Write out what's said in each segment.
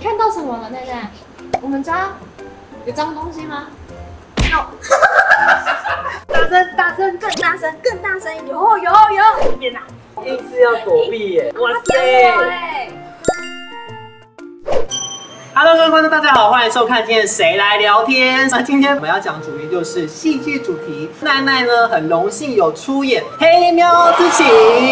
看到什么了，奈奈？我们家有脏东西吗？有。大声，大声，更大声，更大声！有，这边呐。 硬是要躲避耶！哇塞！Hello， 各位观众，大家好，欢迎收看今天的谁来聊天。那今天我们要讲主题就是戏剧主题。奈奈呢，很荣幸有出演《黑喵之情》。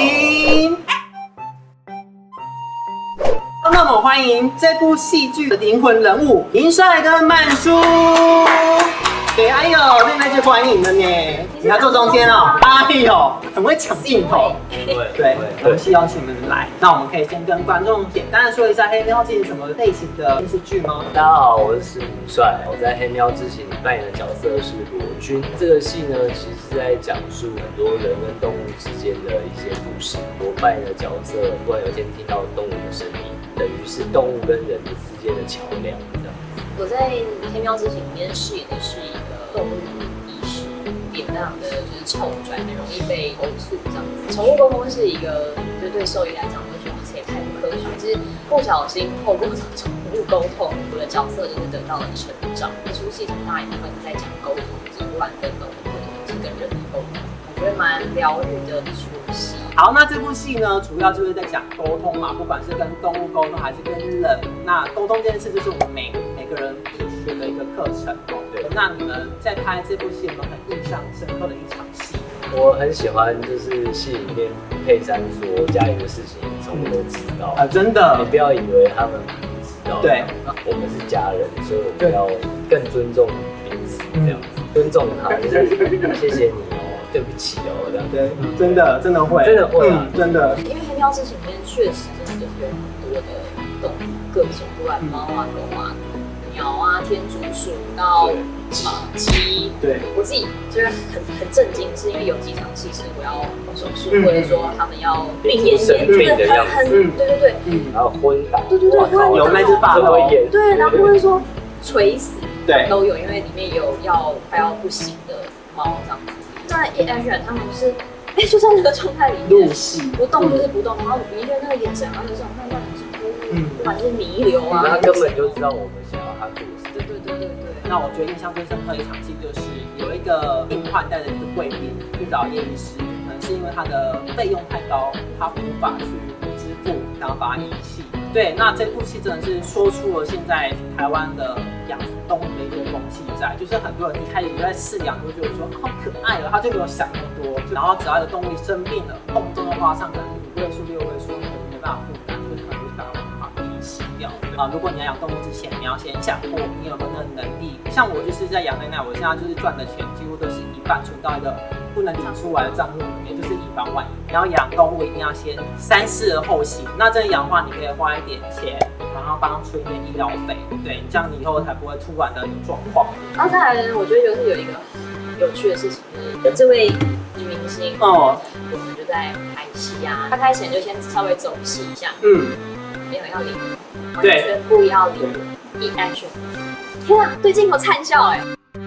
那我们欢迎这部戏剧的灵魂人物林帅跟曼叔。对，哎呦，奈奈就欢迎了呢。你要坐中间哦。哎呦，很会抢镜头。对，我们是邀请你们来。那我们可以先跟观众简单的说一下《黑喵之情》什么类型的电视剧吗？ 大家好，我是林帅，我在《黑喵之情》里扮演的角色是罗君。这个戏呢，其实是在讲述很多人跟动物之间的一些故事。我扮演的角色，突然有一天听到动物的声音，等于是动物跟人之间的桥梁这样。 我在《黑喵之情》里面饰演的是一个动物医师，脸非常的就是臭拽，很容易被投诉这样子。宠物沟通是一个，就对兽医来讲，会觉得这也太不科学。就是不小心透过宠物沟通，我的角色就是得到了成长。这出戏很大一部分在讲沟通，就是不管跟动物沟通，是跟人的沟通，我觉得蛮疗愈的一出戏。 好，那这部戏呢，主要就是在讲沟通嘛，不管是跟动物沟通还是跟人，那沟通这件事就是我们每个人必学的一个课程哦。对，那你们在拍这部戏有没有很印象深刻的一场戏？ 我很喜欢，就是戏里面佩珊说家里的事情宠物都知道啊，真的， 你不要以为他们不知道， 对， 我们是家人，所以我们要更尊重彼此，这样子，尊重他，就是谢谢你哦。对不起哦，这样对， 真的会，真的。 因为《黑喵之情》里面确实真的就是有很多的动物，各种不管猫啊、狗啊、鸟啊、天竺鼠到鸡。对，我自己就是很震惊，是因为有几场戏是我要手术，或者说他们要病恹恹，就是很对， 然后昏倒， 对， 有那只发抖， 对，然后或者说垂死， 对， 都有，因为里面有快要不行的猫这样子。在一 action 他们是，就在那个状态里面，不动就是不动，然后你觉得那个眼神，然后有这种慢慢的不管是弥留啊， 他根本就知道我们想要他做什么。 对。 那我觉得印象最深刻的一场戏就是有一个病患带着一个贵宾去找叶医师，可能是因为他的费用太高，他无法去支付，然后把他遗弃。对，那这部戏真的是说出了现在台湾的养动物的一个风气在，就是很多人一开始就在饲养，就觉得说好可爱了，他就没有想那么多，然后只要有动物生病了，动不动就花上可能5位数、6位数，可能没办法负担，就可能就把它遗弃掉。如果你要养动物之前，你要先想过你有没有那个能力。像我就是在养奈奈，我现在就是赚的钱几乎都是一半存到一个不能领出来的账户里面，就是以防万一。你要养动物一定要先三思而后行。那真的养的话，你可以花一点钱，然后帮他出一点医疗费，对，这样你以后才不会突然的有状况。 然后再来呢，我觉得就是有一个有趣的事情，就是这位女明星我们就在拍戏啊，她开始就先稍微走戏一下，没有要领，对，宣布要领一 action。天啊，对镜头灿笑哎！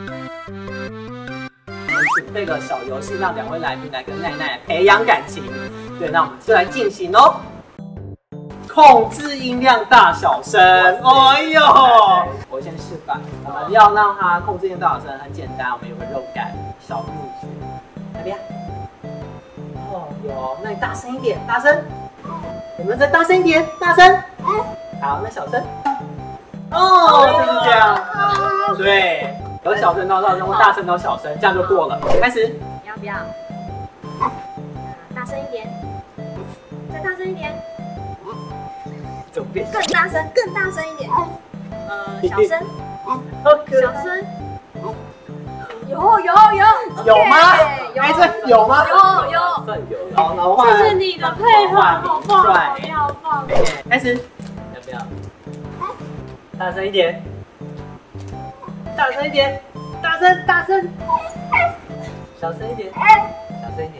准备个小游戏，让2位来宾来跟奈奈培养感情。对，那我们就来进行喽。控制音量大小声，哎呦！我先示范，我们要让它控制音量大小声，很简单，我们有个肉感小秘诀，那边。哦，有，那你大声一点，大声。我们再大声一点，大声。好，那小声。哦，就是这样。对，有小声到大声，或大声到小声，这样就过了。开始。 你要不要？大声一点，再大声一点。更大声，更大声一点。小声，小声。有吗？ 有吗？ 有。 好，然后谢谢你的配合，好棒，你好棒。 开始， 要不要？ 大声一点，大声一点，大声，小声一点，小声一点。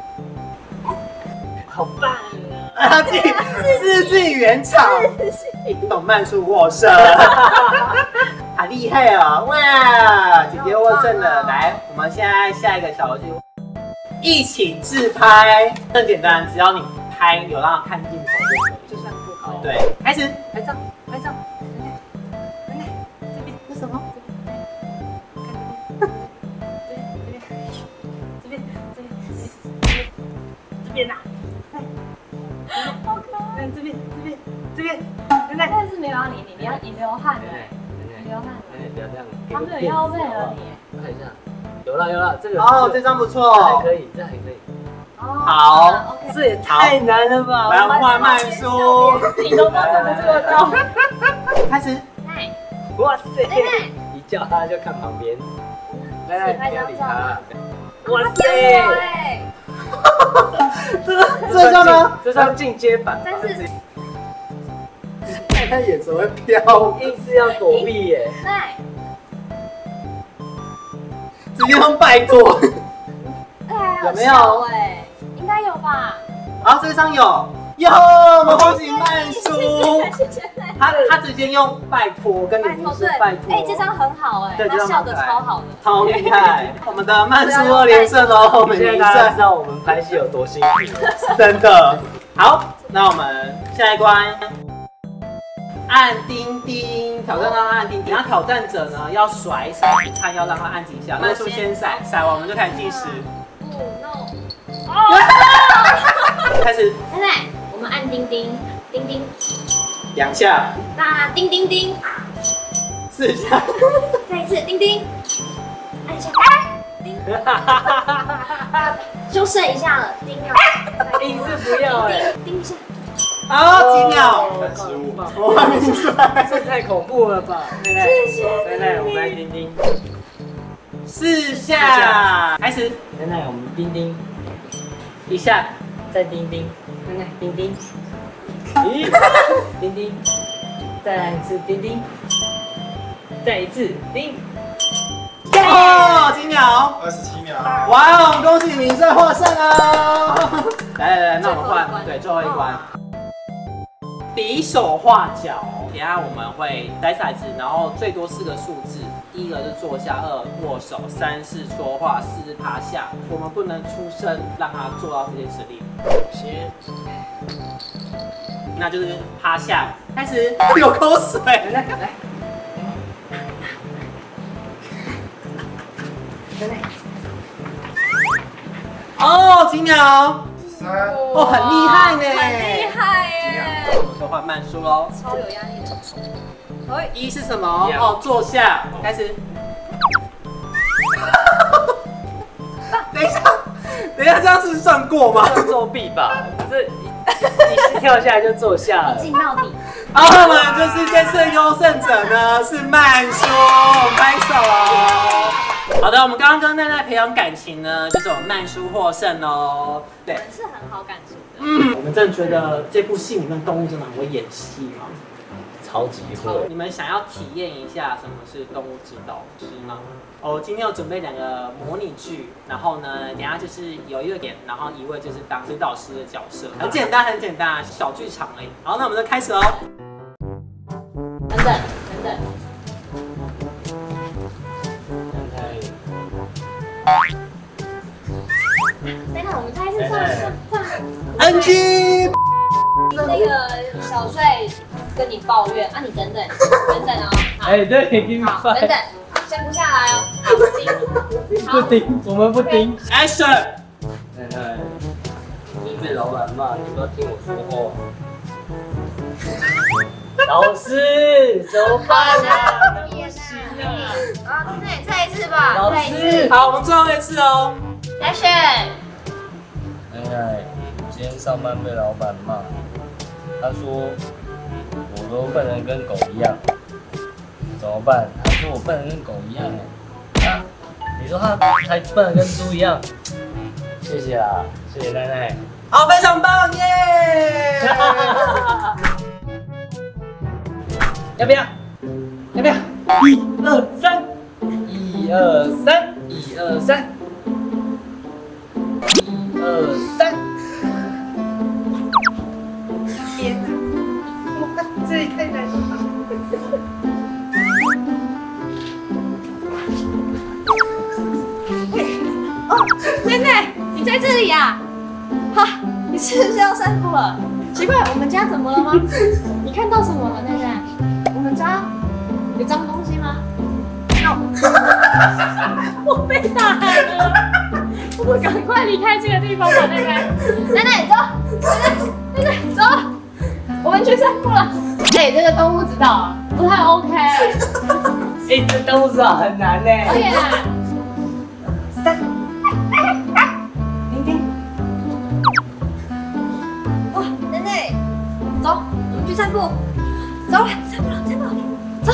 好棒啊！自己原厂，懂慢速获胜，好厉害哦！哇，姐姐获胜了。来，我们现在下一个小游戏，一起自拍，更简单，只要你拍有让他看镜头就可以， 就算不好。 对，开始拍照。 要你流汗了，你流汗了， 不要这样， 他没有腰背了你。 看一下，有了，这个哦，这张不错， 还可以，这还可以。 好， 这也太难了吧！ 来，我们换曼叔， 你都怎么做到？ 开始。 哇塞！一叫他就看旁边，来，不要理他。哇塞！ 这叫呢？ 这算进阶版。 但是他眼神会飘， 硬是要躲避耶。 直接用拜托。有没有？ 哎，应该有吧。 好，这张有，我们恭喜曼叔。他直接用拜托跟你说拜托。 哎，这张很好哎，他笑得超好的， 超厉害。我们的曼叔2连胜哦，每连现在大家知胜， 道我们拍戏有多辛苦。 真的。好，那我们下一关。按叮叮，挑战让他按叮叮。然后挑战者呢要甩骰子，看要让他按几下。曼叔先甩，甩完我们就开始计时。开始。 奶奶，我们按叮叮，叮叮 2下。 那叮叮叮 4下。 再一次叮叮，按一下，叮，就剩一下了，叮掉， 硬是不要哎， 叮一下。 好，几秒 ，35。 我还没甩， 这太恐怖了吧！ 谢谢。 奶奶，我们来叮叮。 4下，开始。 奶奶，我们叮叮 1下， 再叮叮，奶奶叮叮，咦，叮叮，再来一次叮叮，再一次叮。 哦，几秒 27秒。 哇，我们恭喜明帅获胜哦！来，那我们换对最后一关，比手画脚。等一下我们会甩骰子，然后最多4个数字。第一个是坐下，2握手，3是说话，4是趴下。我们不能出声让他做到这些指令。 先， 那就是趴下，开始流口水。来，哦，几秒？ 3。 哦，很厉害呢， 很厉害耶！ 我们就换慢速喽。 超有压力的。 1是什么？哦，坐下，开始。等一下，这样是算过吗？ 算作弊吧？这一跳下来就坐下了。 进到底。 好，那么就是这次的优胜者呢是曼叔，我们拍手哦。好的，我们刚刚跟奈奈培养感情呢，就是我们曼叔获胜哦。对， 是很好感情的。 我们真的觉得这部戏里面动物真的很会演戏吗？ 超级会！ 你们想要体验一下什么是动物指导师吗？我今天有准备2个模拟剧，然后呢，等一下就是有一个演，然后一位就是当指导师的角色，很简单，小剧场而已。好，那我们就开始喽。 等等，等等，我们再一次上。 NG。 那个小帅跟你抱怨啊，你等等哦。 哎，对，给你好，等等，先不下来哦。好， 不盯，我们不盯。 Action！ 奶奶，你被老板骂，你不要听我说话。老师，怎么办啊？不行啊！ 啊，对，再一次吧， 老师， 好，我们最后一次哦。 Action！ 奶奶，今天上班被老板骂，他说我都不能跟狗一样，怎么办？他说我不能跟狗一样啊，你说他还不能跟猪一样？谢谢啦，谢谢奶奶。 好，非常棒耶！ 要不要？要不要？1、2、3，1、2、3，1、2、3，1、2、3。天哪！哇，这也太难了。 哦，奶奶，你在这里呀？哈，你是不是要散步了？奇怪，我们家怎么了吗？你看到什么了，奶奶？我们家有脏东西吗？我被打了，我们赶快离开这个地方吧，奶奶。奶奶走，奶奶走，我们去散步了。 哎，这个动物指导不太 OK。 哎，这动物指导很难呢。 对啦。 哇，奶奶，走，我们去散步。走了，散步了，走。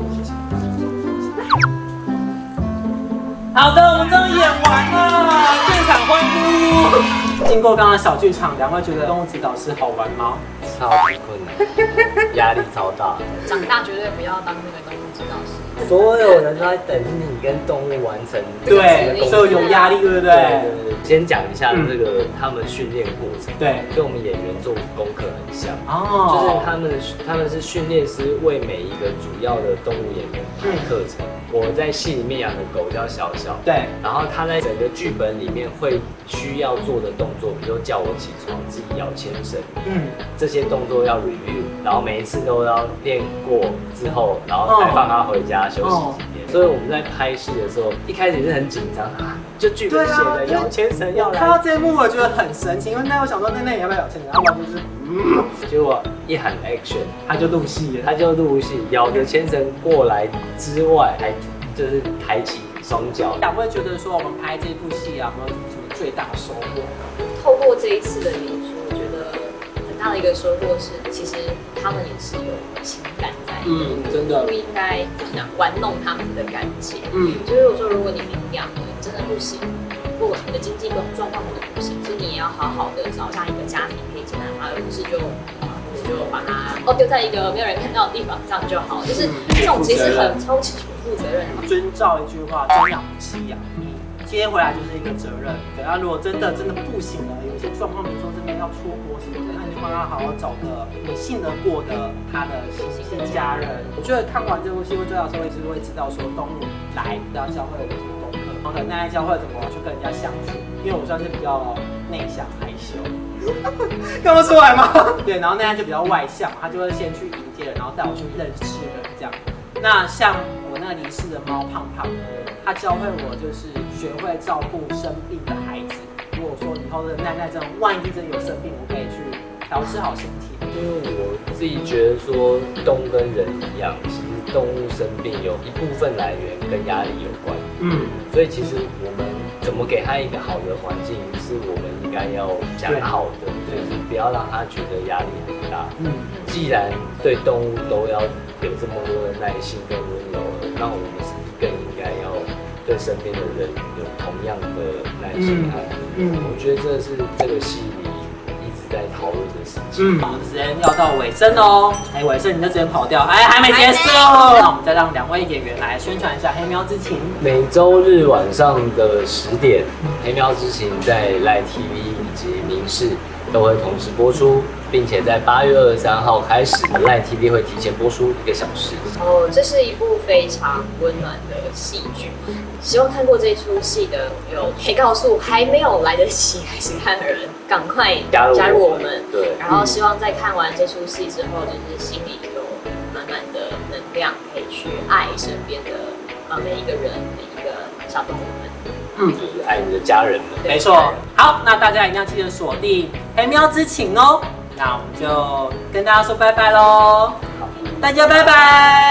好的，我们终于演完了，现场欢呼。经过刚刚小剧场，两位觉得动物指导师好玩吗？ 超级困难，压力超大。 长大绝对不要当那个动物指导师。 所有人都在等你跟动物完成对，所以有压力，对不对？ 对。先讲一下这个他们训练过程， 对， 跟我们演员做功课很像。 哦， 就是他们是训练师，为每一个主要的动物演员排课程。我在戏里面养的狗叫小小， 对， 然后他在整个剧本里面会需要做的动作，比如说叫我起床、自己摇牵绳，这些动作要 review， 然后每一次都要练过之后，然后才放他回家休息几天。所以我们在拍戏的时候，一开始也是很紧张啊，就剧本写的摇牵绳要来。 看到这一幕我觉得很神奇，因为那我想说那也要不要摇牵绳，要不然就是结果一喊 action， 他就入戏了， 他就入戏，摇着牵绳过来之外，还就是抬起双脚。 两位觉得说我们拍这部戏啊，有没有什么最大的收获？ 透过这一次的演出，我觉得很大的一个收获是，其实他们也是有情感在。 真的不应该玩弄他们的感情。就是我说，如果你领养了，真的不行，如果你的经济状况可能不行，其实你也要好好的找下一个家庭可以接纳他，而不是就把他丢在一个没有人看到的地方上就好。就是这种其实很超级不负责任。 遵照一句话，真养不弃养。接回来就是一个责任。对，那如果真的不行了，有些状况，比如说真的要出国什么的，那你就帮他好好找个你信得过的他的亲家人。我觉得看完这部戏，最大的时候一直会知道说，动物来要教会了什么功课，然后可能那教会怎么去跟人家相处。因为我算是比较内向害羞，看不出来吗？对，然后那就比较外向，他就会先去迎接人，然后带我去认识人这样。那像我那个离世的猫胖胖呢，他教会我就是学会照顾生病的孩子。如果说以后的奈奈这种万一真的有生病，我可以去调试好身体。 因为我自己觉得说，动物跟人一样，其实动物生病有一部分来源跟压力有关。所以其实我们怎么给他一个好的环境，是我们应该要讲好的，就是不要让他觉得压力很大。既然对动物都要有这么多的耐心跟温柔了，那我们是不是更应该要对身边的人有同样的耐心和我觉得这是这个戏里一直在讨论的事情。 时间要到尾声哦，尾声你就直接跑掉，还没结束。那我们再让两位演员来宣传一下《黑喵之情》。 每周日晚上的10点，《黑喵之情》在LINE TV以及民视都会同时播出，并且在8月23号开始，LINE TV 会提前播出1个小时。 这是一部非常温暖的戏剧，希望看过这出戏的朋友可以告诉还没有来得及开始看的人，赶快加入我们。对，然后希望在看完这出戏之后，就是心里有满满的能量，可以去爱身边的每一个人，每一个小动物们。 就是爱你的家人们。 没错。好，那大家一定要记得锁定《黑喵之情》哦。那我们就跟大家说拜拜喽。大家拜拜。